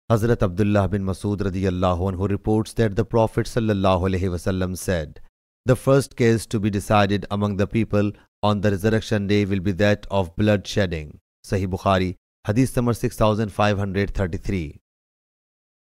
Hazrat Abdullah bin Masud radiyallahu anhu reports that the Prophet ﷺ said, "The first case to be decided among the people on the resurrection day will be that of blood shedding." Sahih Bukhari, Hadith number 6533.